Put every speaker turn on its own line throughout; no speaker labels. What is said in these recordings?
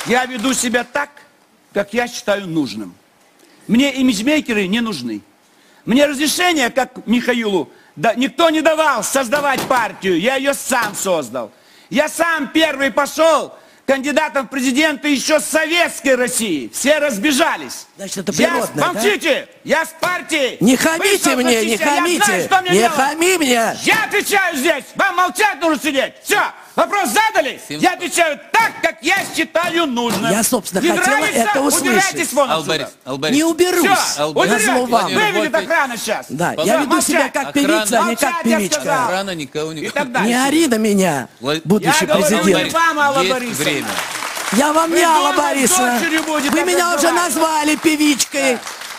Я веду себя так, как я считаю нужным. Мне имиджмейкеры не нужны. Мне разрешение, как Михаилу, да, никто не давал создавать партию. Я ее сам создал. Я сам первый пошел кандидатом в президенты еще с советской России. Все разбежались.
Значит, это природное,
молчите! Да? Я с партии.
Не хамите мне, не хамите. Не хами мне.
Я отвечаю здесь. Вам молчать нужно сидеть. Все. Вопрос задали? Я отвечаю так, как я считаю нужным.
Я, собственно,
не
хотела
нравится,
это услышать.
Убирайтесь вон отсюда.
Не уберусь.
Все, убирайтесь. Выведет охрана сейчас.
Да, я веду себя как певица, а не как певичка.
Охрана никого не...
Не ори на меня, будущий президент.
Я говорю вам, Алла Борисовна.
Время.
Я вам не Алла Борисовна. Вы меня уже назвали певичкой.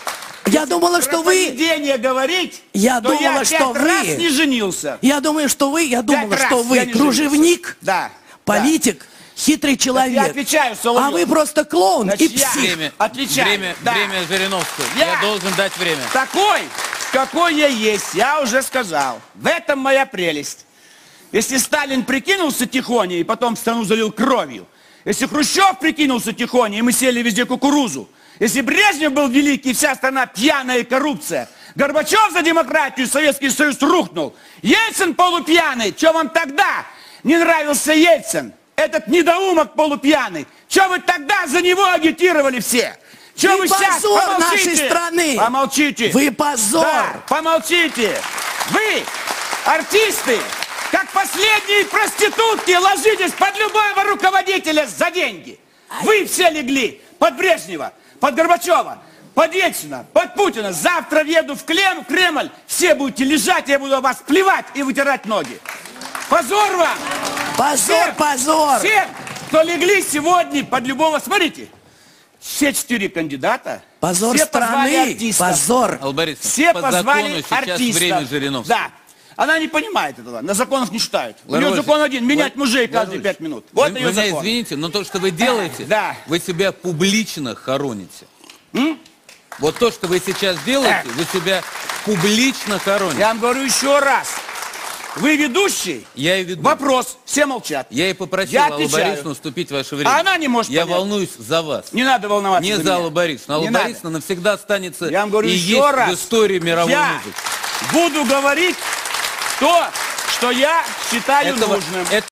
Я думала, что вы...
говорить,
я думала, что вы...
раз не женился.
Я думаю, что вы... Я думала, что вы кружевник,
да,
политик, хитрый человек.
Я отвечаю, Соловьев.
А вы просто клоун и псих.
Время Жириновского. Я должен дать время.
Такой, какой я есть, я уже сказал. В этом моя прелесть. Если Сталин прикинулся тихоня и потом страну залил кровью, если Хрущев прикинулся тихоня и мы сели везде кукурузу, если Брежнев был великий, и вся страна пьяная и коррупция, Горбачев за демократию, Советский Союз рухнул, Ельцин полупьяный, что вам тогда не нравился Ельцин? Этот недоумок полупьяный. Что вы тогда за него агитировали все? Что вы сейчас?
Позор нашей страны!
Помолчите!
Вы позор!
Да, помолчите! Вы, артисты, как последние проститутки, ложитесь под любого руководителя за деньги. Вы все легли под Брежнева, под Горбачева, под Ельцина, под Путина. Завтра въеду в Кремль, все будете лежать, я буду вас плевать и вытирать ноги. Позор вам!
Позор, позор!
Всем, кто легли сегодня под любого... Смотрите, все 4 кандидата.
Позор
все
страны, позор.
Алла Борисовна,
все
по
позвали
закону сейчас
артистов.
время Жириновского.
Да. Она не понимает этого, на законах не считают. У нее закон один, менять мужей каждые 5 минут. Вот
вы
ее
меня
закон.
извините, но то, что вы делаете,
да.
вы себя публично хороните. Вот то, что вы сейчас делаете, вы себя публично хороните.
Я вам говорю еще раз. Вы ведущий?
Я и веду.
Вопрос. Все молчат.
Я и попросил Аллу Борисовну уступить ваше время.
А она не может
Я
понять.
волнуюсь за вас.
Не надо волноваться
Не за Аллу Борисовну. Алла Борисовна навсегда останется
я вам говорю
и
еще
есть
раз.
в истории мировой музыки.
Буду говорить то, что я считаю нужным.